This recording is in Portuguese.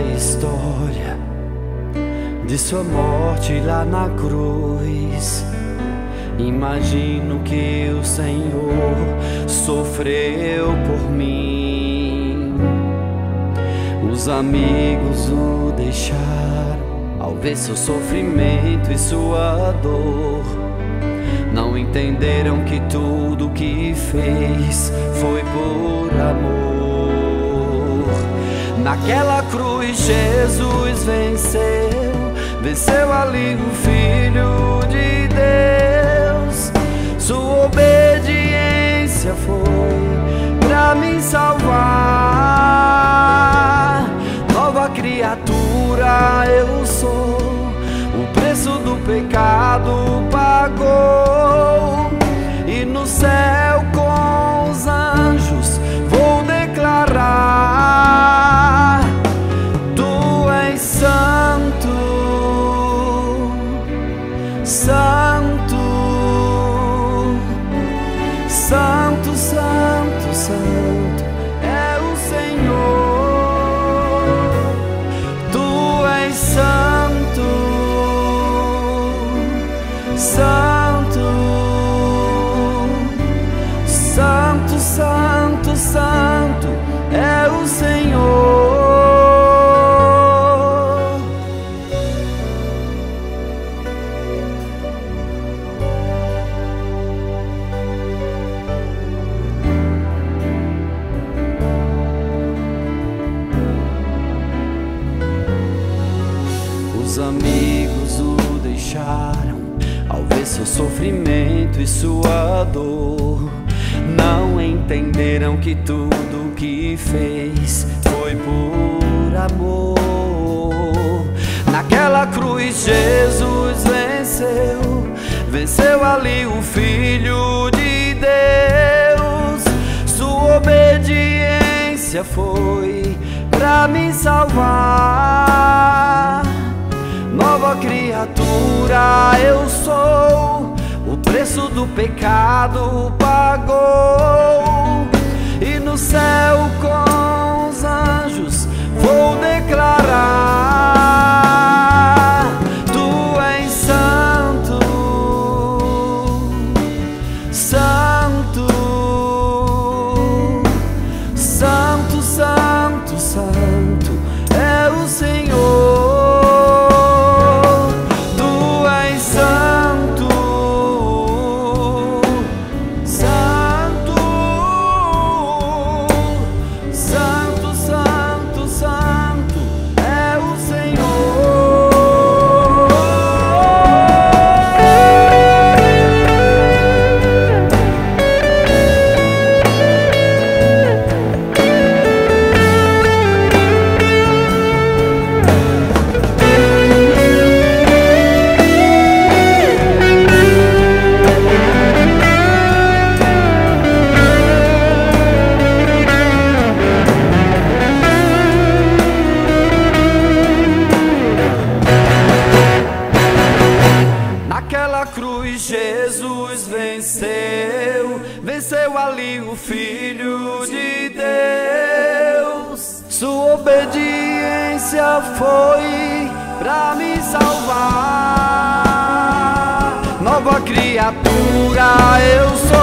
história de sua morte lá na cruz, imagino que o Senhor sofreu por mim. Os amigos o deixaram ao ver seu sofrimento e sua dor. Não entenderam que tudo que fez foi por amor. Naquela cruz Jesus venceu ali o Filho de Deus. Sua obediência foi pra me salvar. Nova criatura eu sou, o preço do pecado pagou. E no céu com os anjos vou declarar: Tu és santo, santo, santo, santo, santo é o Senhor. Tu és santo, santo, santo, santo, santo é o Senhor. Os amigos o deixaram ao ver seu sofrimento e sua dor. Não entenderam que tudo que fez foi por amor. Naquela cruz Jesus venceu ali o Filho de Deus. Sua obediência foi pra me salvar. Nova criatura eu sou, o preço do pecado pagou. E no céu com os anjos vou declarar: Tu és santo, santo, santo, santo, santo é o Senhor. Naquela cruz Jesus venceu ali o Filho de Deus. Sua obediência foi pra me salvar. Nova criatura eu sou,